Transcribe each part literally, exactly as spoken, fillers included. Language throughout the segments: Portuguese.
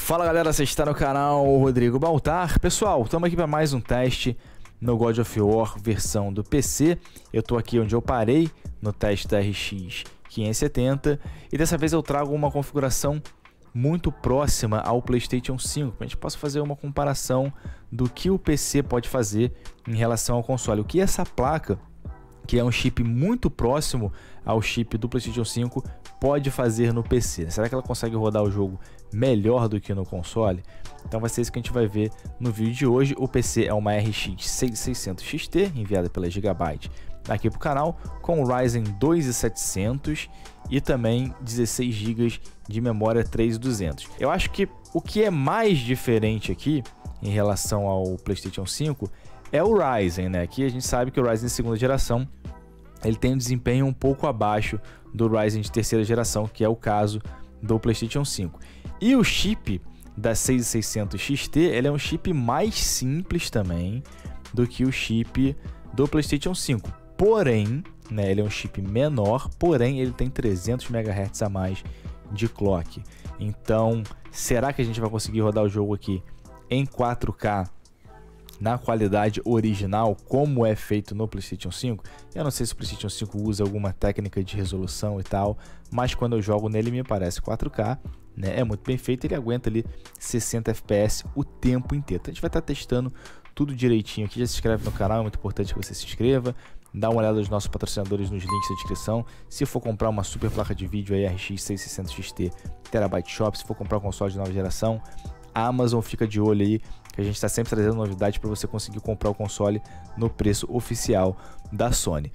Fala galera, você está no canal Rodrigo Baltar. Pessoal, estamos aqui para mais um teste no God of War versão do P C. Eu estou aqui onde eu parei no teste da R X quinhentos e setenta e dessa vez eu trago uma configuração muito próxima ao PlayStation cinco, para a gente possa fazer uma comparação do que o P C pode fazer em relação ao console. O que essa placa, que é um chip muito próximo ao chip do PlayStation cinco, pode fazer no P C. Será que ela consegue rodar o jogo melhor do que no console? Então vai ser isso que a gente vai ver no vídeo de hoje. O P C é uma R X seiscentos X T enviada pela Gigabyte aqui para o canal, com Ryzen dois mil e setecentos e também dezesseis gigas de memória três mil e duzentos. Eu acho que o que é mais diferente aqui em relação ao PlayStation cinco é o Ryzen, né? Aqui a gente sabe que o Ryzen de segunda geração ele tem um desempenho um pouco abaixo do Ryzen de terceira geração, que é o caso do PlayStation cinco. E o chip da seis mil e seiscentos X T, ele é um chip mais simples também do que o chip do PlayStation cinco. Porém, né, ele é um chip menor, porém ele tem trezentos megahertz a mais de clock. Então, será que a gente vai conseguir rodar o jogo aqui em quatro K na qualidade original, como é feito no PlayStation cinco? Eu não sei se o PlayStation cinco usa alguma técnica de resolução e tal, mas quando eu jogo nele me parece quatro K, né? É muito bem feito, ele aguenta ali sessenta F P S o tempo inteiro. Então a gente vai estar testando tudo direitinho aqui. Já se inscreve no canal, é muito importante que você se inscreva. Dá uma olhada nos nossos patrocinadores nos links da descrição. Se for comprar uma super placa de vídeo aí, R X seiscentos e sessenta X T Terabyte Shop, se for comprar um console de nova geração, a Amazon fica de olho aí, que a gente está sempre trazendo novidade para você conseguir comprar o console no preço oficial da Sony.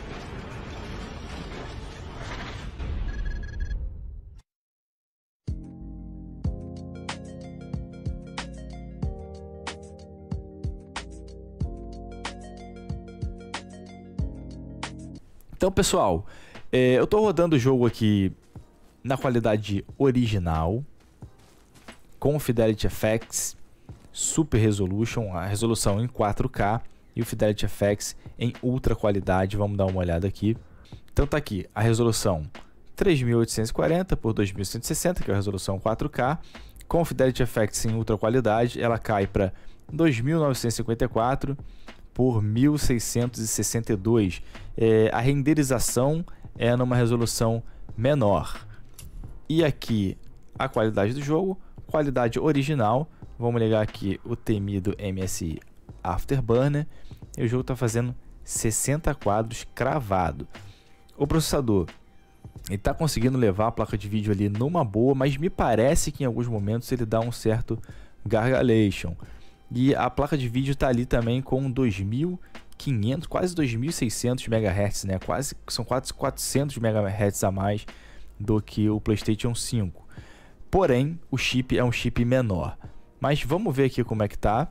Então, pessoal, é, eu estou rodando o jogo aqui na qualidade original, com Fidelity F X Super Resolution, a resolução em quatro K e o Fidelity F X em ultra qualidade. Vamos dar uma olhada aqui. Então tá aqui a resolução três mil oitocentos e quarenta por dois mil cento e sessenta, que é a resolução quatro K, com o Fidelity F X em ultra qualidade, ela cai para dois mil novecentos e cinquenta e quatro por mil seiscentos e sessenta e dois. É, a renderização é numa resolução menor. E aqui a qualidade do jogo, qualidade original. Vamos ligar aqui o temido M S I Afterburner. E o jogo está fazendo sessenta quadros cravado. O processador está conseguindo levar a placa de vídeo ali numa boa, mas me parece que em alguns momentos ele dá um certo gargalation. E a placa de vídeo está ali também com dois mil e quinhentos, quase dois mil e seiscentos megahertz, né? Quase, são quase quatrocentos megahertz a mais do que o PlayStation cinco. Porém, o chip é um chip menor. Mas vamos ver aqui como é que tá.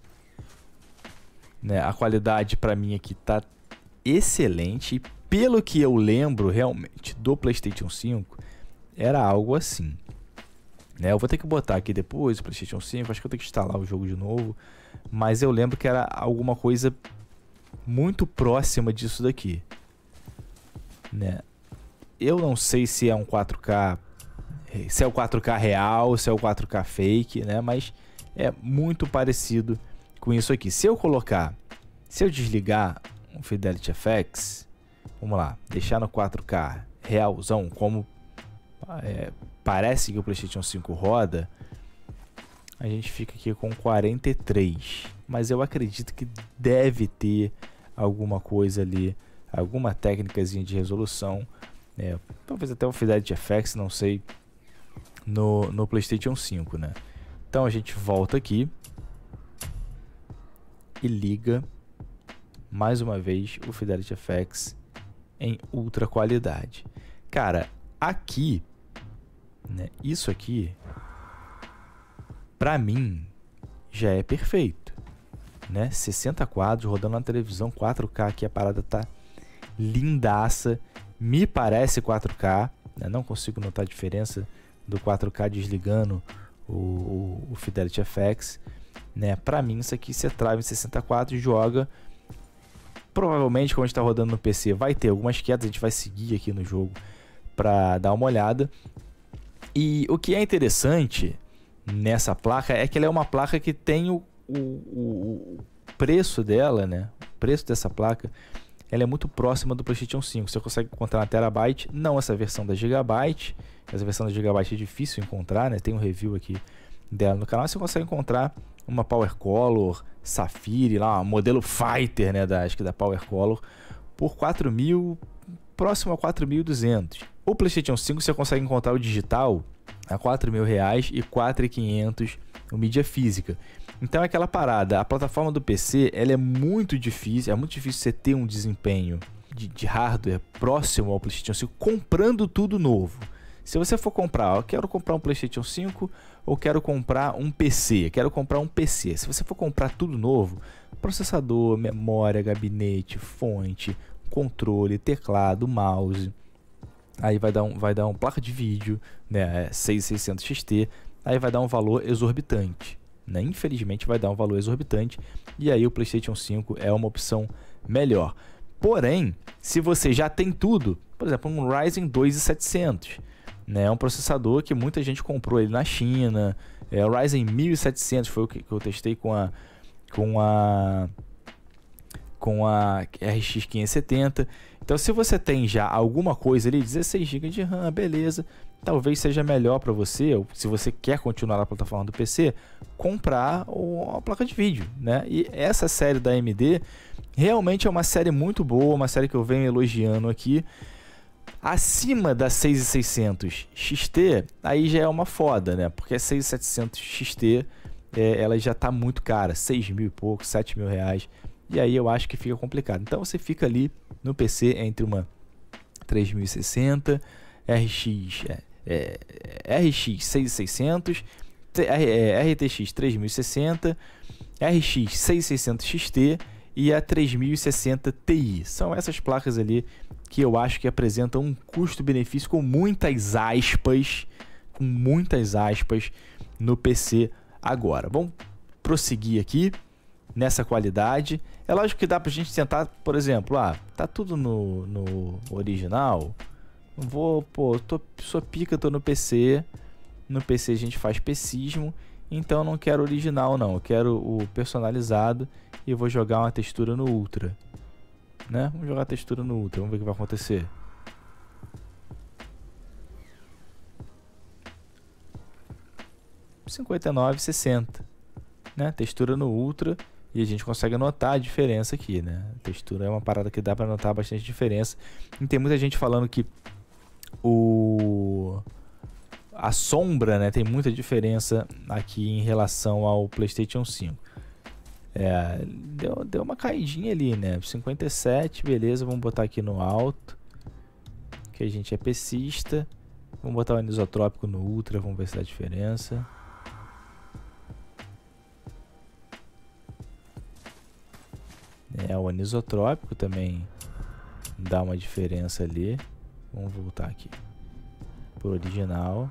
Né? A qualidade para mim aqui tá excelente. E pelo que eu lembro realmente do PlayStation cinco, era algo assim. Né? Eu vou ter que botar aqui depois o PlayStation cinco, acho que eu tenho que instalar o jogo de novo. Mas eu lembro que era alguma coisa muito próxima disso daqui. Né? Eu não sei se é um quatro K, se é o quatro K real, se é o quatro K fake, né? Mas é muito parecido com isso aqui. Se eu colocar, se eu desligar o Fidelity F X, vamos lá, deixar no quatro K realzão, como é, parece que o PlayStation cinco roda, a gente fica aqui com quarenta e três. Mas eu acredito que deve ter alguma coisa ali, alguma técnicazinha de resolução, é, talvez até o Fidelity F X, não sei, no, no PlayStation cinco, né? Então a gente volta aqui e liga mais uma vez o Fidelity F X em ultra qualidade. Cara, aqui, né, isso aqui, pra mim, já é perfeito, né? sessenta quadros rodando na televisão, quatro K aqui, a parada tá lindaça. Me parece quatro K, né? Não consigo notar a diferença do quatro K desligando o, o, o Fidelity F X, né? Pra mim isso aqui você trava em sessenta quadros e joga. Provavelmente quando a gente tá rodando no P C vai ter algumas quedas, a gente vai seguir aqui no jogo para dar uma olhada. E o que é interessante, nessa placa é que ela é uma placa que tem o, o, o preço dela, né? O preço dessa placa, ela é muito próxima do PlayStation cinco. Você consegue encontrar na Terabyte, não essa versão da Gigabyte. Essa versão da Gigabyte é difícil encontrar, né? Tem um review aqui dela no canal. Você consegue encontrar uma Power Color, Sapphire, lá, um modelo Fighter, né? Da, acho que da Power Color, por quatro mil, próximo a quatro mil e duzentos. O PlayStation cinco você consegue encontrar o digital a quatro mil reais e quatro mil e quinhentos o mídia física. Então é aquela parada, a plataforma do P C ela é muito difícil, é muito difícil você ter um desempenho de, de hardware próximo ao PlayStation cinco comprando tudo novo. Se você for comprar, eu quero comprar um PlayStation cinco ou quero comprar um P C, quero comprar um P C. Se você for comprar tudo novo, processador, memória, gabinete, fonte, controle, teclado, mouse, aí vai dar um, vai dar um placa de vídeo, né, seis mil e seiscentos X T, aí vai dar um valor exorbitante, né? Infelizmente vai dar um valor exorbitante, e aí o PlayStation cinco é uma opção melhor. Porém, se você já tem tudo, por exemplo, um Ryzen dois mil e setecentos, né, é um processador que muita gente comprou ele na China, é, o Ryzen mil e setecentos foi o que, que eu testei com a com a com a R X quinhentos e setenta. Então, se você tem já alguma coisa ali, dezesseis gigas de RAM, beleza, talvez seja melhor para você, ou se você quer continuar na plataforma do P C, comprar uma placa de vídeo, né? E essa série da A M D realmente é uma série muito boa, uma série que eu venho elogiando aqui. Acima da seis mil e seiscentos X T, aí já é uma foda, né? Porque a seis mil e setecentos X T, é, ela já tá muito cara, seis mil e pouco, sete mil reais. E aí eu acho que fica complicado. Então você fica ali no P C entre uma três mil e sessenta, R X, é, é, R X seis mil e seiscentos, R T X três mil e sessenta, R X seis mil e seiscentos X T e a três mil e sessenta Ti. São essas placas ali que eu acho que apresentam um custo-benefício com muitas aspas, com muitas aspas no P C agora. Vamos prosseguir aqui nessa qualidade. É lógico que dá pra gente tentar, por exemplo, ah, tá tudo no, no original, vou, pô, tô, sou pica, tô no P C, no P C a gente faz PCismo, então eu não quero original não, eu quero o personalizado e eu vou jogar uma textura no Ultra, né? Vamos jogar a textura no Ultra, vamos ver o que vai acontecer. cinquenta e nove, sessenta, né? Textura no Ultra. E a gente consegue notar a diferença aqui, né? A textura é uma parada que dá para notar bastante diferença. E tem muita gente falando que o... a sombra, né, tem muita diferença aqui em relação ao PlayStation cinco. É, deu, deu uma caidinha ali, né? cinquenta e sete, beleza. Vamos botar aqui no alto, que a gente é PCista. Vamos botar o anisotrópico no Ultra, vamos ver se dá diferença. É, o anisotrópico também dá uma diferença ali. Vamos voltar aqui pro original.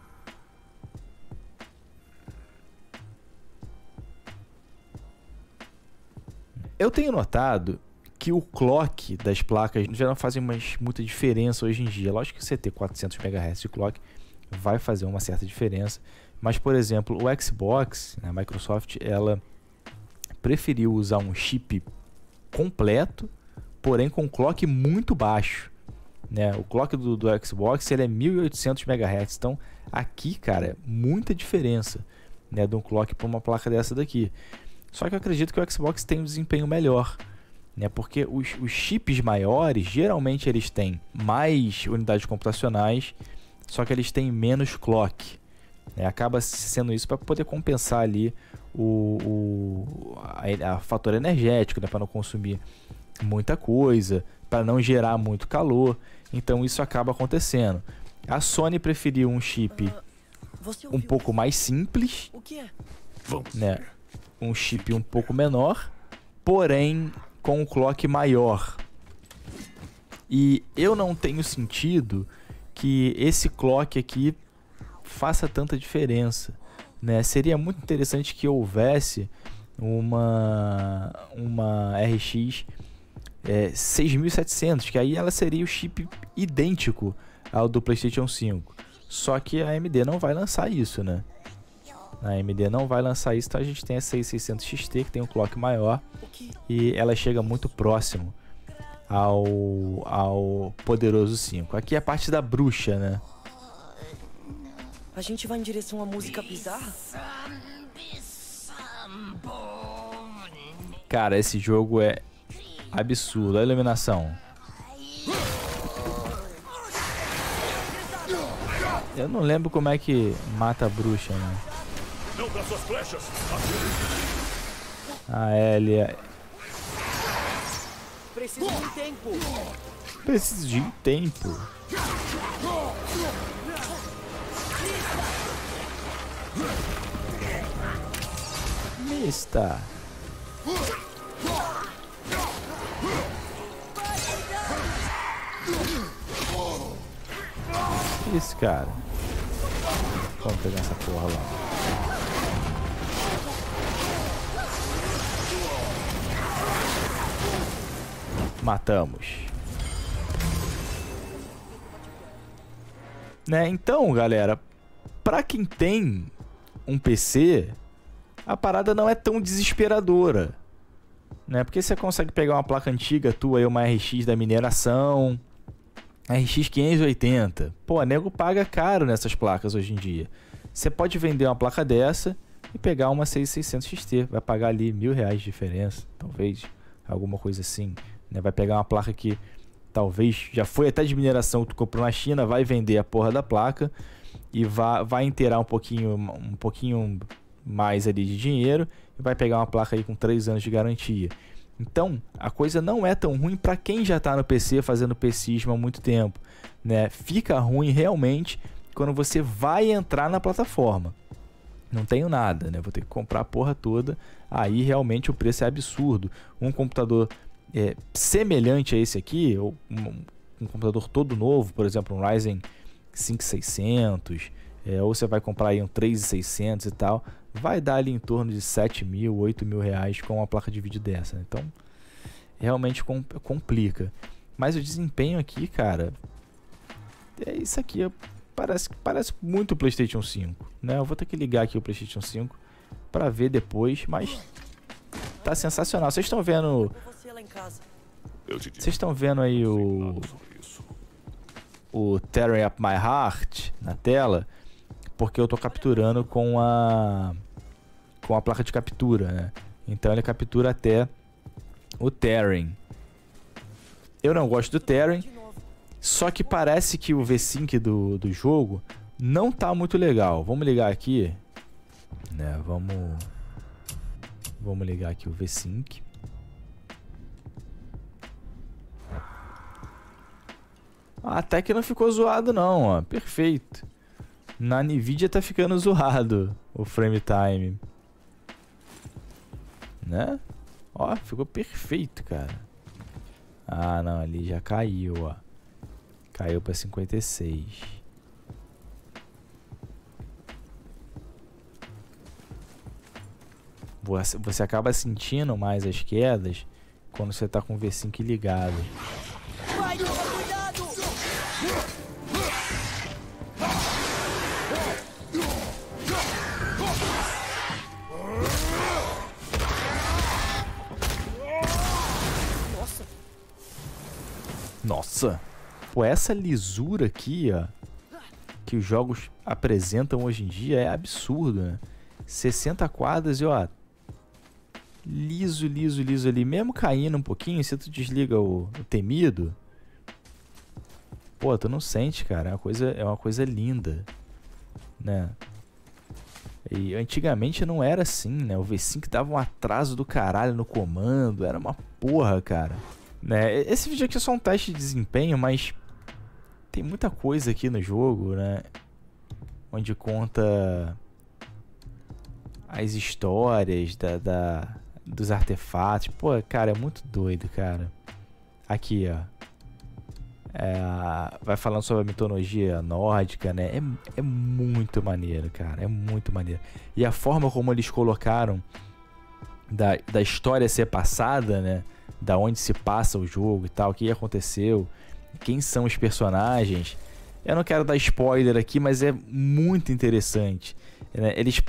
Eu tenho notado que o clock das placas já não fazem mais muita diferença hoje em dia. Lógico que você ter quatrocentos megahertz de clock vai fazer uma certa diferença. Mas, por exemplo, o Xbox, a Microsoft, ela preferiu usar um chip completo, porém com clock muito baixo, né? O clock do, do Xbox ele é mil e oitocentos megahertz, então aqui, cara, muita diferença, né, de um clock para uma placa dessa daqui. Só que eu acredito que o Xbox tem um desempenho melhor, né? Porque os, os chips maiores, geralmente eles têm mais unidades computacionais, só que eles têm menos clock, né? Acaba sendo isso para poder compensar ali o, o a, a fator energético, né? Para não consumir muita coisa, para não gerar muito calor. Então isso acaba acontecendo. A Sony preferiu um chip um pouco mais simples, né? Um chip um pouco menor, porém com um clock maior. E eu não tenho sentido que esse clock aqui faça tanta diferença, né? Seria muito interessante que houvesse uma uma R X é, seis mil e setecentos, que aí ela seria o chip idêntico ao do PlayStation cinco. Só que a A M D não vai lançar isso, né? A A M D não vai lançar isso, então a gente tem a seis mil e seiscentos X T, que tem um clock maior. E ela chega muito próximo ao, ao poderoso cinco. Aqui é a parte da bruxa, né? A gente vai em direção à música bizarra? Cara, esse jogo é absurdo. A iluminação. Eu não lembro como é que mata a bruxa, né? Não para suas flechas. A Elia. Preciso de tempo. Preciso de tempo. Mista. Isso, cara. Vamos pegar essa porra lá. Matamos. Né? Então, galera, pra quem tem um P C, a parada não é tão desesperadora, né? Porque você consegue pegar uma placa antiga tua aí, uma R X da mineração, R X quinhentos e oitenta. Pô, nego paga caro nessas placas hoje em dia. Você pode vender uma placa dessa e pegar uma seis mil e seiscentos X T. Vai pagar ali mil reais de diferença, talvez, alguma coisa assim, né? Vai pegar uma placa que talvez já foi até de mineração que tu comprou na China, vai vender a porra da placa e vai, vai inteirar um pouquinho, um pouquinho mais ali de dinheiro e vai pegar uma placa aí com três anos de garantia. Então, a coisa não é tão ruim para quem já está no P C fazendo PCismo há muito tempo, né? Fica ruim realmente quando você vai entrar na plataforma. Não tenho nada, né? Vou ter que comprar a porra toda. Aí realmente o preço é absurdo. Um computador é, semelhante a esse aqui, ou um, um computador todo novo, por exemplo, um Ryzen cinco mil e seiscentos, é, ou você vai comprar aí um três mil e seiscentos e tal, vai dar ali em torno de sete mil, oito mil reais com uma placa de vídeo dessa. Então, realmente complica. Mas o desempenho aqui, cara, é isso aqui. Parece, parece muito o PlayStation cinco, né? Eu vou ter que ligar aqui o PlayStation cinco para ver depois, mas tá sensacional. Vocês estão vendo... Vocês estão vendo aí o... o Tearing Up My Heart na tela? Porque eu tô capturando com a... com a placa de captura, né? Então ele captura até o Tearing. Eu não gosto do Tearing, só que parece que o V-Sync do, do jogo não tá muito legal. Vamos ligar aqui, né? Vamos, vamos ligar aqui o V-Sync. Até que não ficou zoado não, ó. Perfeito. Na Nvidia tá ficando zoado o frame time, né? Ó, ficou perfeito, cara. Ah, não, ali já caiu, ó. Caiu para cinquenta e seis. Você, você acaba sentindo mais as quedas quando você tá com o V-Sync ligado. Vai, toma cuidado! Nossa. Nossa. Pô, essa lisura aqui, ó, que os jogos apresentam hoje em dia é absurdo, né? sessenta quadros e, ó, liso, liso, liso ali. Mesmo caindo um pouquinho, se tu desliga o, o temido, pô, tu não sente, cara. É uma coisa, é uma coisa linda, né? E antigamente não era assim, né? O V-Sync dava um atraso do caralho no comando. Era uma porra, cara. Né? Esse vídeo aqui é só um teste de desempenho, mas tem muita coisa aqui no jogo, né? Onde conta as histórias da, da, dos artefatos. Pô, cara, é muito doido, cara. Aqui, ó. É, vai falando sobre a mitologia nórdica, né? É, é muito maneiro, cara. É muito maneiro. E a forma como eles colocaram da, da história ser passada, né? Da onde se passa o jogo e tal, o que aconteceu, quem são os personagens. Eu não quero dar spoiler aqui, mas é muito interessante, né? Eles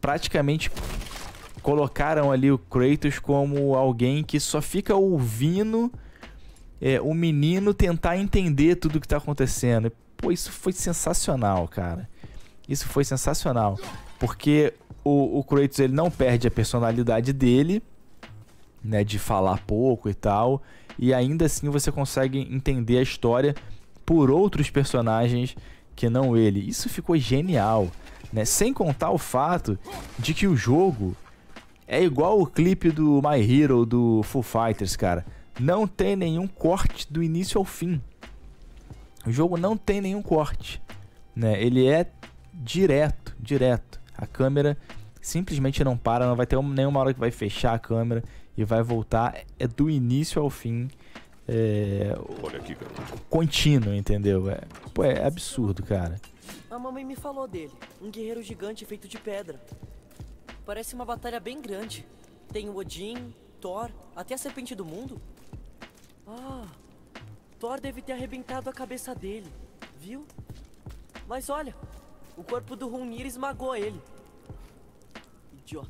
praticamente colocaram ali o Kratos como alguém que só fica ouvindo é, o menino tentar entender tudo que tá acontecendo. Pô, isso foi sensacional, cara. Isso foi sensacional. Porque o, o Kratos, ele não perde a personalidade dele, né, de falar pouco e tal, e ainda assim você consegue entender a história por outros personagens que não ele. Isso ficou genial, né? Sem contar o fato de que o jogo é igual o clipe do My Hero do Foo Fighters, cara. Não tem nenhum corte do início ao fim. O jogo não tem nenhum corte, né? Ele é direto, direto. A câmera simplesmente não para, não vai ter nenhuma hora que vai fechar a câmera e vai voltar. É do início ao fim. É... Olha aqui, garoto. Contínuo, entendeu? É... Pô, é absurdo, cara. A mamãe me falou dele. Um guerreiro gigante feito de pedra. Parece uma batalha bem grande. Tem o Odin, Thor, até a Serpente do Mundo. Ah, Thor deve ter arrebentado a cabeça dele, viu? Mas olha, o corpo do Hrungnir esmagou ele. Idiota.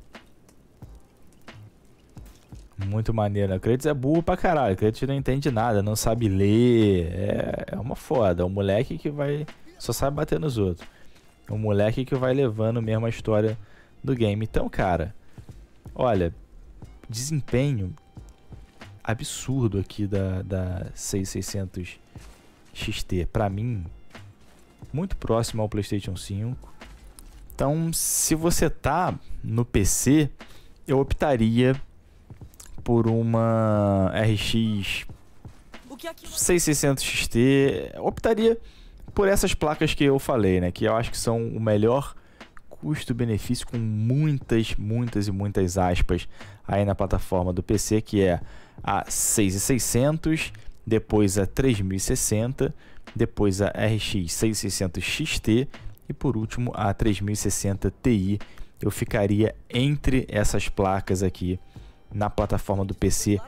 Muito maneiro. O Kratos é burro pra caralho. O Kratos não entende nada, não sabe ler. É, é uma foda. É um moleque que vai... Só sabe bater nos outros. É um moleque que vai levando mesmo a história do game. Então, cara, olha, desempenho absurdo aqui da, da seis mil e seiscentos X T. Pra mim, muito próximo ao PlayStation cinco. Então, se você tá no P C, eu optaria por uma R X seis mil e seiscentos X T. Eu optaria por essas placas que eu falei, né? Que eu acho que são o melhor custo-benefício, com muitas, muitas e muitas aspas aí na plataforma do P C, que é a seis mil e seiscentos, depois a três mil e sessenta, depois a R X seis mil e seiscentos X T e por último a três mil e sessenta Ti. Eu ficaria entre essas placas aqui na plataforma do P C,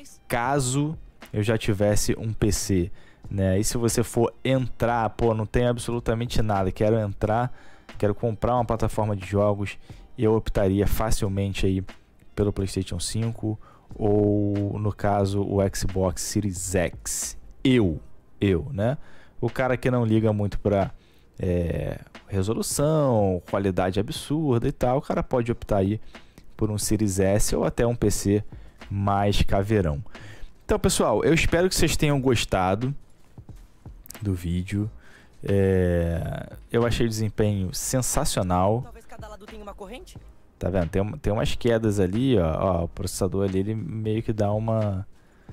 caso eu já tivesse um P C, né? E se você for entrar, pô, não tem absolutamente nada, quero entrar, quero comprar uma plataforma de jogos, eu optaria facilmente aí pelo PlayStation cinco ou, no caso, o Xbox Series X. Eu, eu, né? O cara que não liga muito para é, resolução, qualidade absurda e tal, o cara pode optar aí por um Series S ou até um P C mais caveirão. Então, pessoal, eu espero que vocês tenham gostado do vídeo. É... Eu achei o desempenho sensacional. Talvez cada lado tenha uma corrente? Tá vendo? Tem, tem umas quedas ali, ó. Ó, o processador ali, ele meio que dá uma...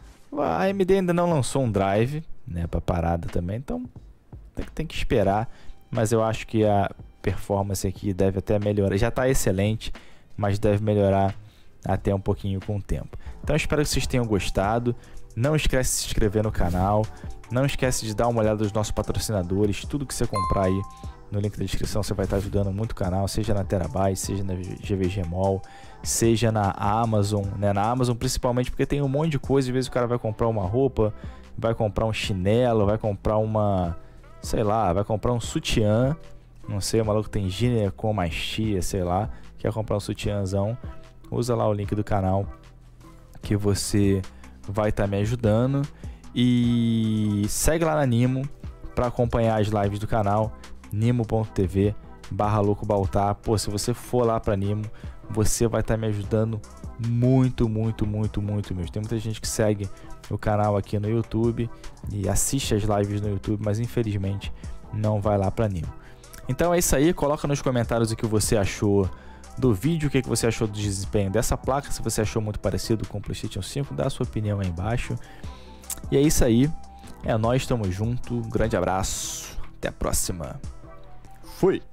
A AMD ainda não lançou um drive, né, pra parada também, então tem, tem que esperar. Mas eu acho que a performance aqui deve até melhorar. Já tá excelente, mas deve melhorar até um pouquinho com o tempo. Então eu espero que vocês tenham gostado. Não esquece de se inscrever no canal. Não esquece de dar uma olhada nos nossos patrocinadores. Tudo que você comprar aí no link da descrição, você vai estar ajudando muito o canal, seja na Terabyte, seja na G V G Mall, seja na Amazon, né? Na Amazon principalmente porque tem um monte de coisa. Às vezes o cara vai comprar uma roupa, vai comprar um chinelo, vai comprar uma, sei lá, vai comprar um sutiã. Não sei, o maluco tem ginecomastia, sei lá, quer comprar um sutiãzão, usa lá o link do canal que você vai estar me ajudando. E segue lá na Nimo para acompanhar as lives do canal, nimo ponto tv barra louco baltar. Pô, se você for lá para Nimo, você vai estar me ajudando muito, muito, muito, muito mesmo. Tem muita gente que segue o canal aqui no YouTube e assiste as lives no YouTube, mas infelizmente não vai lá para Nimo. Então é isso aí, coloca nos comentários o que você achou do vídeo, o que você achou do desempenho dessa placa, se você achou muito parecido com o PlayStation cinco, dá a sua opinião aí embaixo. E é isso aí, é nóis, tamo junto, um grande abraço, até a próxima, fui!